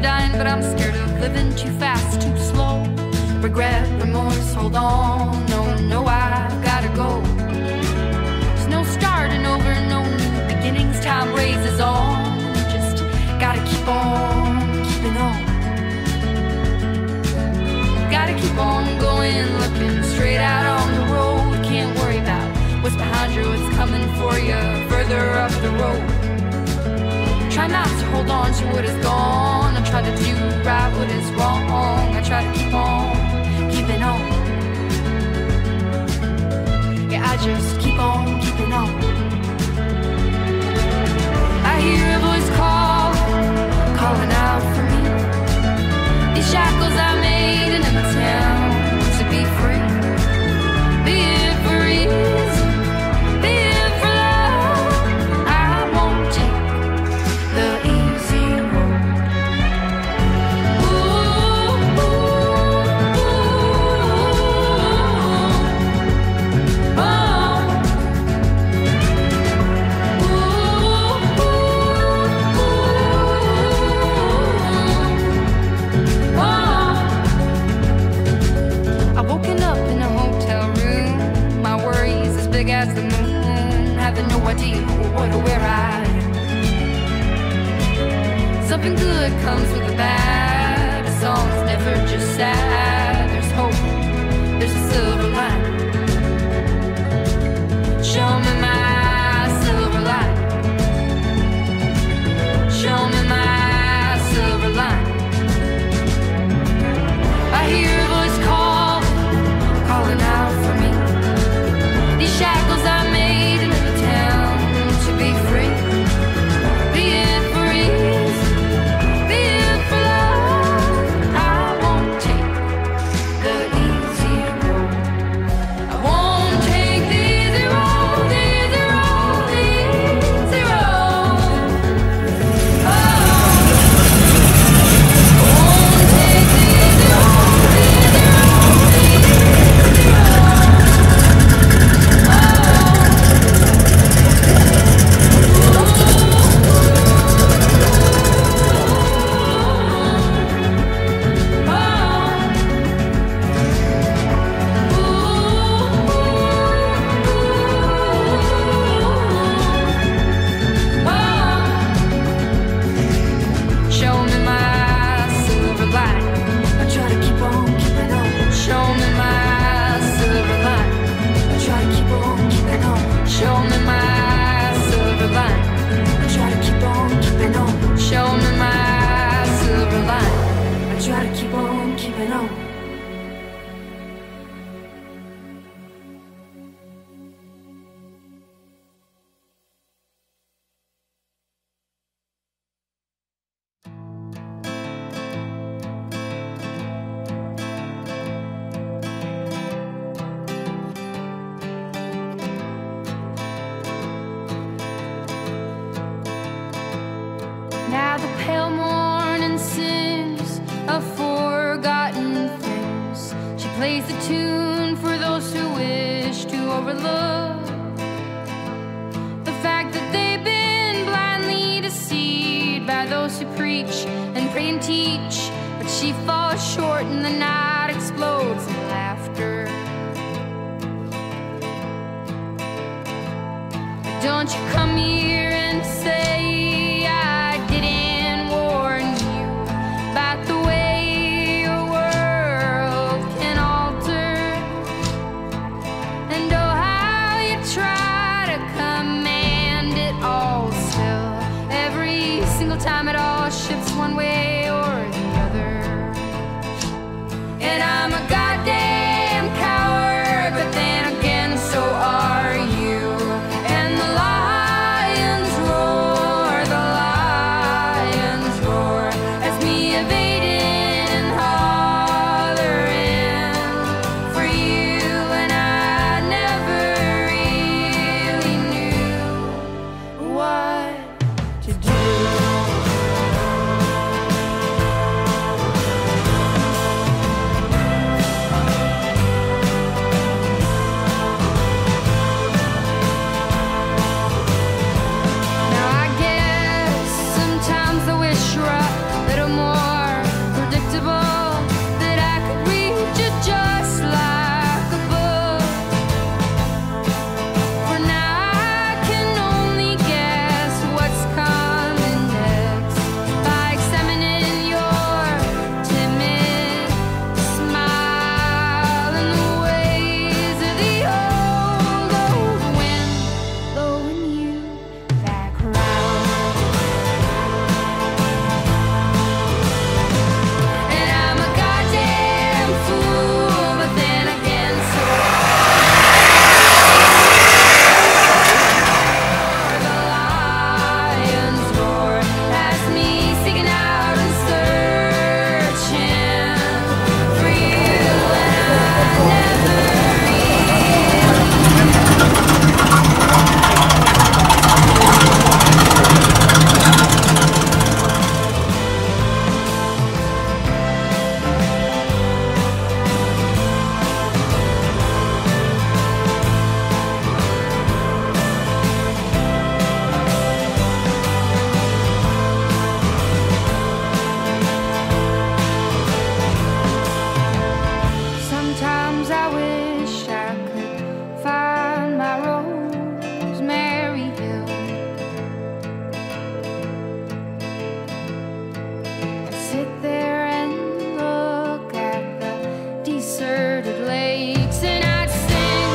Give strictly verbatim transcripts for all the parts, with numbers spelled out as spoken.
dying, but I'm scared of living too fast, too slow. Regret, remorse, hold on. No, no, I've gotta go. There's no starting over, no new beginnings. Time raises on. Just gotta keep on keeping on. Gotta keep on going, looking straight out on the road. Can't worry about what's behind you, what's coming for you further up the road. Try not to hold on to what is gone. I try to do right what is wrong. I try to keep on keeping on. Yeah, I just keep on keeping on. I hear a voice call, calling out for me. These shackles I made in a town to be free. Be it for easy, be it for love. I won't take the easy road. Ooh, ooh, ooh, oh. Ooh, ooh, ooh, oh. I woken up in a hotel room. My worries as big as the moon. Having no idea what or where I am. Something good comes with the bad. A song's never just sad. There's hope, there's a silver lining. Show me my silver lining. Show me my silver lining. I hear a voice call, calling out for me. These shackles I made in a town to be free. Be it for ease, be it for love. I won't take the easy road. I won't take the easy road, the easy road, the easy road. Oh, I won't take the easy road, the easy road, the easy Show me my silver lining. I try to keep on keeping on. Show me my silver lining. I try to keep on keeping on. Show me my silver lining. I try to keep on keeping on. Show me my silver lining. I try to keep on keeping on. Now the pale morning sings of forgotten things. She plays the tune for those who wish to overlook the fact that they've been blindly deceived by those who preach and pray and teach. But she falls short and the night explodes in laughter. Don't you come here and say I didn't warn you about the way your world can alter. And oh, how you try to command it all still. Every single time it all shifts one way or the other. And I'm a goddamn coward, but then again so are you. And the lions roar Sometimes I wish I could find my Rosemary Hill. I'd sit there and look at the deserted lakes, and I'd sing.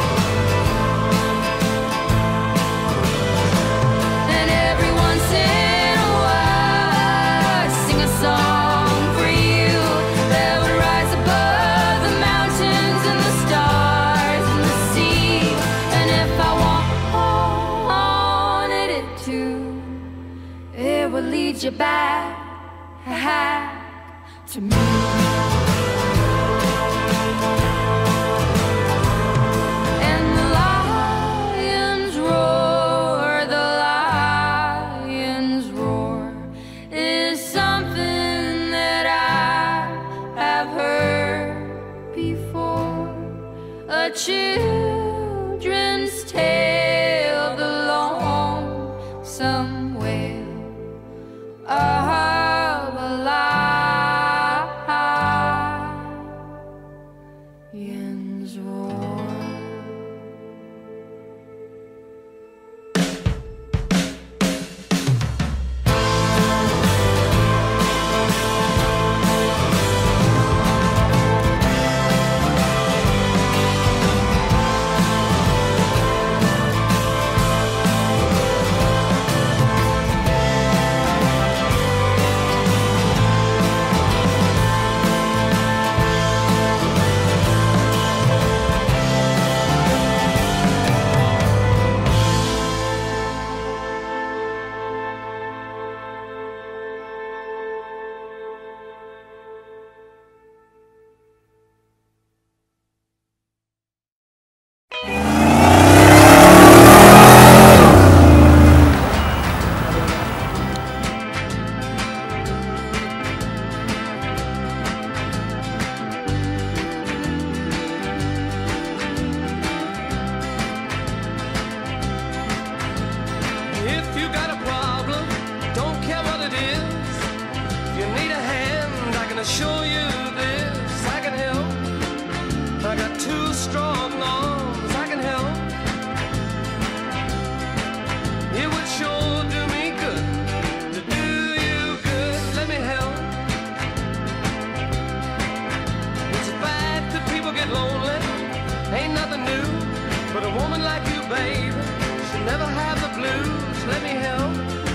And every once in a while I'd sing a song for you that would rise above the mountains and the stars and the sea. And if I wanted it to, it would lead you back to me. And the lions roar, the lions roar is something that I have heard before. A children's tale of the lonesome wail of a lion's roar. If you got a problem, don't care what it is. If you need a hand, I can assure you this. I can help. I got two strong arms. I can help. It would sure do me good to do you good. Let me help. It's a fact that people get lonely. Ain't nothing new. But a woman like you, babe, should never have the blues. Let me help.